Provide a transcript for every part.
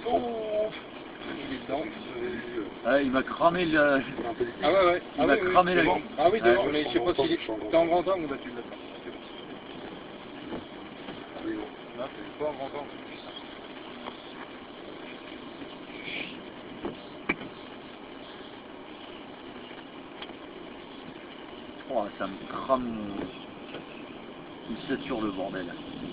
Oh, il est dedans. Ah, il m'a cramé le... Ah ouais, ouais. Il m'a cramé la... Bon. Ah oui, devant, Ouais. mais je sais pas s'il est... T'es en grand angle ou là tu l'as pas? Non, c'est pas en grand angle. Oh, ça me crame... Il sature le bordel.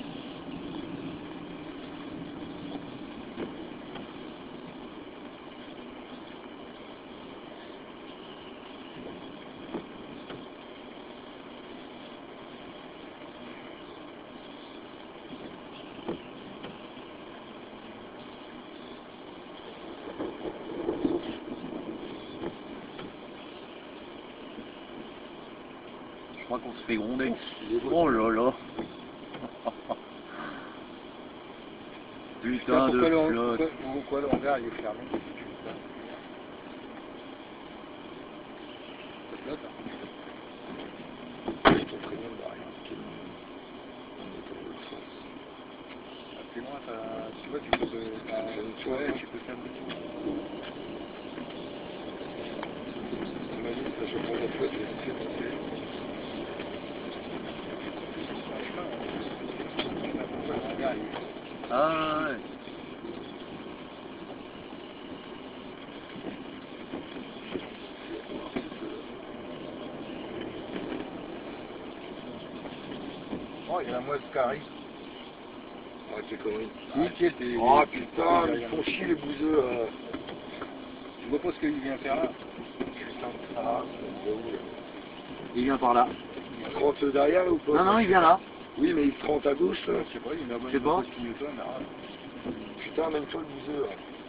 Je crois qu'on se fait gronder. Oh là là. Putain de flotte. Pourquoi le hangar il est fermé? Ça flotte, hein. Ils sont très loin derrière. Plus loin, tu vois, tu peux faire le tour. Imagine, ça se prend la flotte et ça fait passer. Ah ouais. Oh, il y a la moisse qui arrive. Ouais, c'est connerie. Nickel, Oh putain, ils font chier les bouseux là. Je vois pas ce qu'il vient faire là. Putain de ça. Il vient par là. Il se rentre derrière ou pas? Non, non, il vient là. Oui, mais il se rentre à gauche là. Je sais pas, il a Je sais pas. Putain, même toi le bouseux là.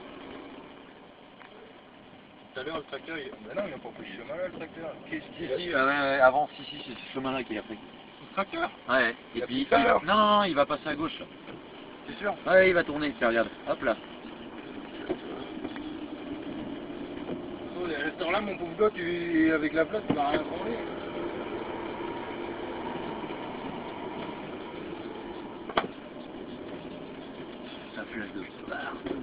Tout à l'heure, le tracteur, bah non, il n'a pas pris ce chemin-là, le tracteur. Qu'est-ce qu'il Si, ouais, avant, si, c'est ce chemin-là qu'il a pris. Le tracteur? Ouais, et Il a puis... pris ça, alors? Non, non, non, il va passer à gauche. Là. C'est sûr? Ouais, il va tourner, tiens, regarde. Hop là. Oh, à cette heure-là, mon pauvre gars, avec la flotte, tu vas rien branler. Ça flash de partout.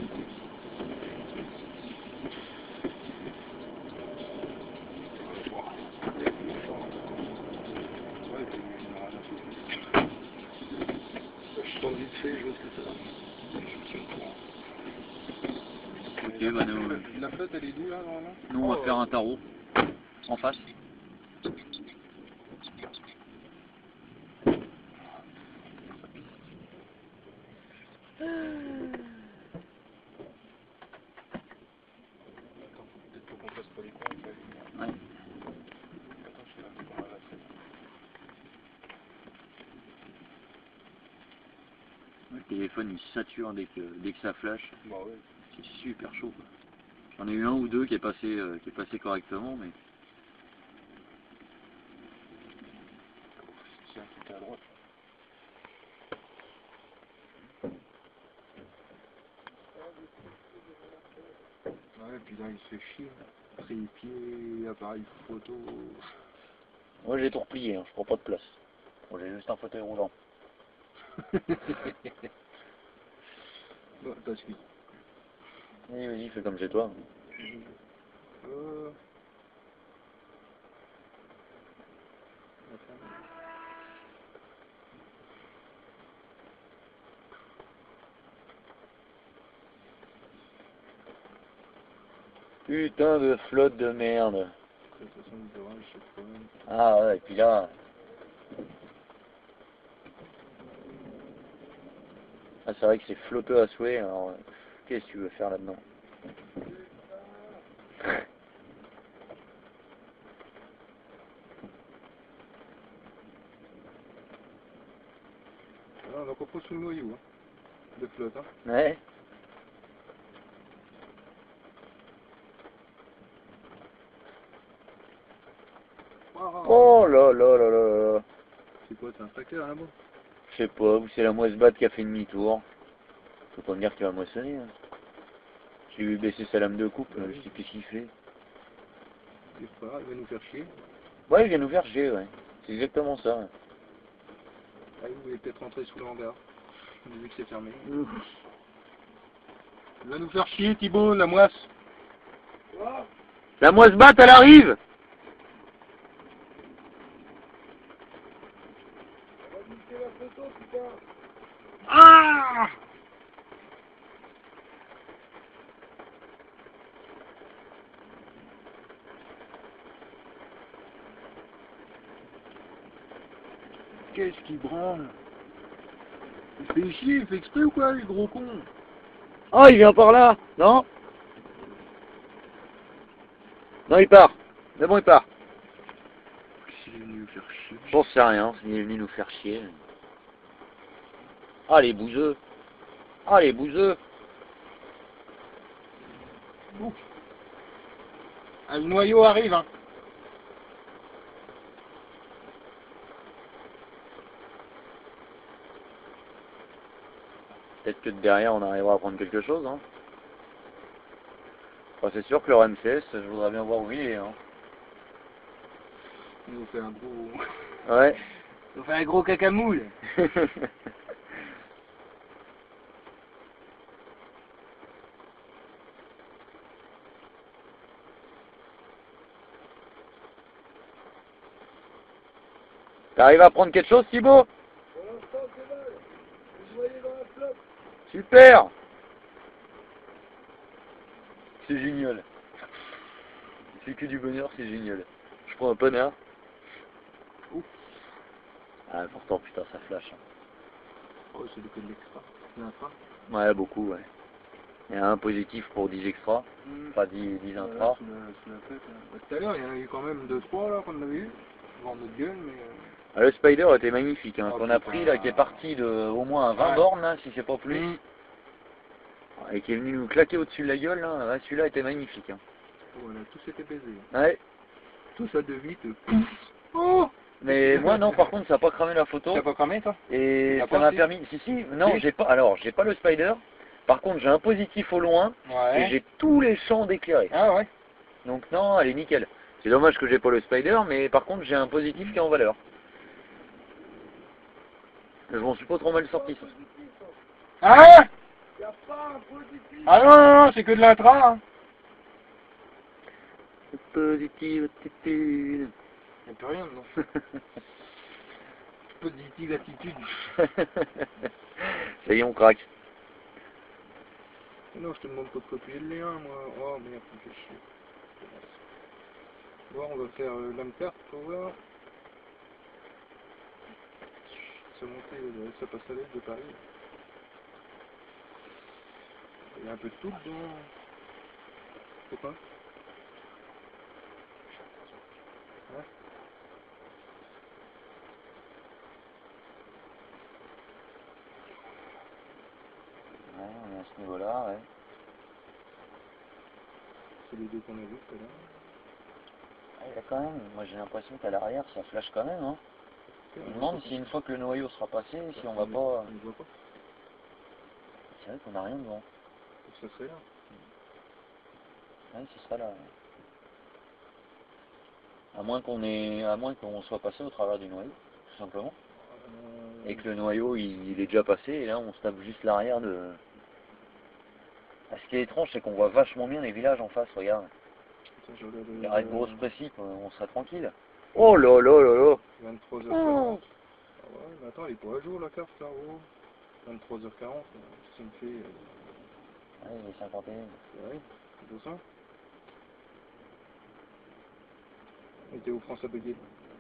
Je tente vite fait, je vois ce que ça donne. Je tiens le courant. Ok, bah nous... La flotte, elle est d'où là, normalement? Nous, on va faire un tarot. En face. Peut-être faut qu'on fasse pas les cons. Ouais. Attends, je sais pas comment elle va faire. Le téléphone, il sature dès que ça flash. Bah ouais. C'est super chaud. J'en ai eu un ou deux qui est passé correctement, mais... Tiens, tout à droite. Ouais, et puis là, il se fait chier. Trépied, appareil photo. Moi, j'ai tout replié, hein, je prends pas de place. Bon, j'ai juste un fauteuil roulant. Bon, parce que... Vas-y, fais comme chez toi. Putain de flotte de merde. Ah ouais, et puis là... Ah, c'est vrai que c'est flotteux à souhait, alors... Qu'est-ce que tu veux faire là-dedans? On va comprendre sous le noyau, hein, de flotte. Hein. Ouais. Oh là là là là là. C'est quoi, t'as un tracteur là-bas? Je sais pas, ou c'est la moisse batte qui a fait demi-tour. Faut pas me dire qu'il va moissonner. Hein. J'ai vu baisser sa lame de coupe, je sais qu'est-ce qu'il fait. Il va nous faire chier. Ouais, il vient nous faire chier, ouais. C'est exactement ça. Ouais. Ah, vous voulez peut-être rentrer sous le hangar, vu que c'est fermé. Il va nous faire chier, Thibaut, la moisse. La moisse batte, elle arrive. Ah! Qu'est-ce qu'il branle? Il fait chier, il fait exprès ou quoi, les gros cons? Oh, il vient par là. Non? Non, il part. Mais bon, il part. S'il est venu nous faire chier. J'en sais rien, il est venu nous faire chier. Ah, les bouseux. Ah, les bouseux. Ouf. Ah, le noyau arrive, hein. Peut-être que de derrière, on arrivera à prendre quelque chose, hein. Enfin, c'est sûr que le RMCS, je voudrais bien voir où il est, hein. Il nous fait un gros... Ouais. Il nous fait un gros cacamoule. T'arrives à prendre quelque chose, Thibaut? Super. C'est génial. C'est que du bonheur, c'est génial. Je prends un panard. Ouf. Ah, pourtant, putain, ça flash. Hein. Oh, c'est du coup de l'extra. Il y en a pas. Ouais, beaucoup, ouais. Il y a un positif pour 10 extra. Enfin, 10 Voilà, intra. sous la tête, hein. Bah, tout à l'heure, il y en a eu quand même 2-3 là qu'on avait eu. Devant notre gueule, mais... Ah, le Spider était magnifique, hein, Oh, qu'on a putain. pris là, qui est parti de au moins 20 Ouais. bornes, là, si c'est pas plus. Mmh. Et qui est venu nous claquer au-dessus de la gueule, là. Ouais, celui-là était magnifique. Hein. Voilà, tout s'était baisé. Ouais. Tout ça de vite. Pouf. Oh! Mais moi, non, par contre, ça n'a pas cramé la photo. T'as pas cramé, toi? Et T'as ça pas, m'a si? permis. Si, non, Si? j'ai pas. Alors, j'ai pas le Spider. Par contre, j'ai un positif au loin. Et Ouais. j'ai tous les champs d'éclairés. Ah ouais? Donc, non, elle est nickel. C'est dommage que j'ai pas le Spider, mais par contre, j'ai un positif qui est en valeur. Je m'en suis pas trop mal sorti, ça. Ah! Ah non, non, non, c'est que de l'intra, hein. Positive attitude. Y'a plus rien, non. Positive attitude. Ça y est, on craque. Non, je te demande pas de copier le lien, moi. Oh merde, ça me fait chier. Bon, on va faire l'âme carte pour voir. Se monter, ça passe à l'aide de Paris. Il y a un peu de tout dedans. C'est quoi? Ouais. Ouais, on est à ce niveau-là, ouais. C'est les deux qu'on a vus tout à l'heure. Ah, il y a quand même, moi j'ai l'impression qu'à l'arrière ça flash quand même, hein. Je me demande si une fois que le noyau sera passé, si on va pas... On ne voit pas. C'est vrai qu'on n'a rien devant. Ça serait là. Ouais, c'est ça là. À moins qu'on soit passé au travers du noyau, tout simplement. Et que le noyau il est déjà passé, et là on se tape juste l'arrière de... Ah, ce qui est étrange, c'est qu'on voit vachement bien les villages en face, regarde. Attends, je regarde, Il y aurait de grosses précipes, on serait tranquille. Oh là là là là. 23h40. Oh. Ah ouais, mais attends, elle est pas à jour la carte là, oh. 23h40, ça me fait... Ouais, il est 51. Ouais, c'est pour ça. Et t'es où France à bugger?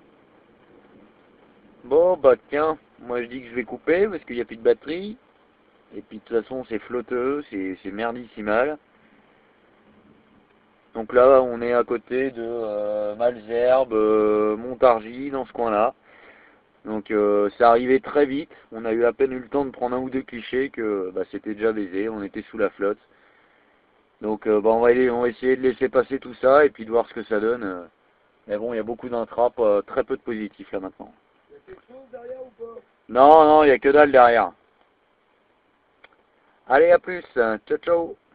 Bon bah tiens, moi je dis que je vais couper parce qu'il n'y a plus de batterie. Et puis de toute façon c'est flotteux, c'est merdissimal. Donc là on est à côté de Malesherbes, Montargis, dans ce coin là. Donc c'est arrivé très vite, on a eu à peine eu le temps de prendre un ou deux clichés que bah, c'était déjà baisé, on était sous la flotte. Donc bah, on va essayer de laisser passer tout ça et puis de voir ce que ça donne. Mais bon, il y a beaucoup d'intraps, très peu de positifs là maintenant. Il y a quelque chose derrière ou pas? Non, non, il n'y a que dalle derrière. Allez, à plus, ciao ciao.